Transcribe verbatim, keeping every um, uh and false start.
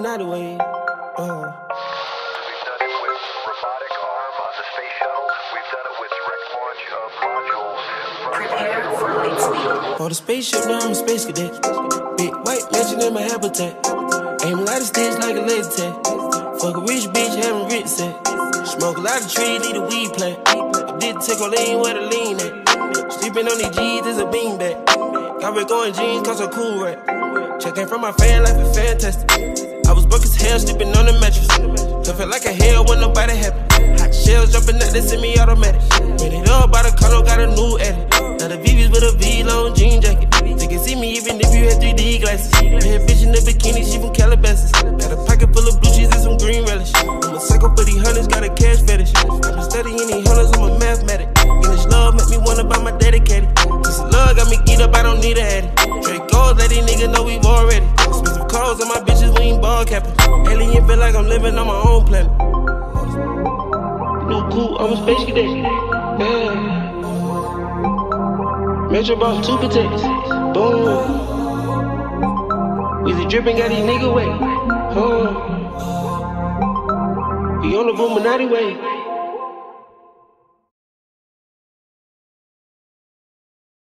Illuminati way. Uh. We've done it with robotic arm on the space shuttle. We've done it with direct launch of modules. Prepare for light speed. For the spaceship, now I'm a space cadet. Big white mansion in my habitat. Aim a lot of sticks like a laser tag. Fuck a rich bitch, having rich set. Smoke a lot of trees, need a weed plant. I did take on lean where the lean at. Sleeping on these G's is a beanbag. Got red going jeans, cause I'm cool right. Checking from my fan life is fantastic. I was broke as hell, sleeping on the mattress. I felt like a hell when nobody happy. Hot shells jumping out, they semi-automatic. Made it up by the condo, got a new edit. Now the V V's with a V-long jean jacket. They can see me even if you had three D glasses. Red bitch in the bikini, she from Calabasas. Got a pocket full of blue cheese and some green relish. I'm a psycho for these hunters, got a cash fetish. I've been studying these hunters, I'm a mathematic. English love make me wanna buy my dedicated. Just love got me geeked up, I don't need a addy. Drake gold, let these niggas know we've already. Expensive clothes on my bitches, we ain't ball capping. Alien feel like I'm living on my own planet. New cool, I'm a space cadet. Yeah. Metro bought two protectors. Boom. Weezy dripping, got these nigga wet. Huh. We on the Illuminati way.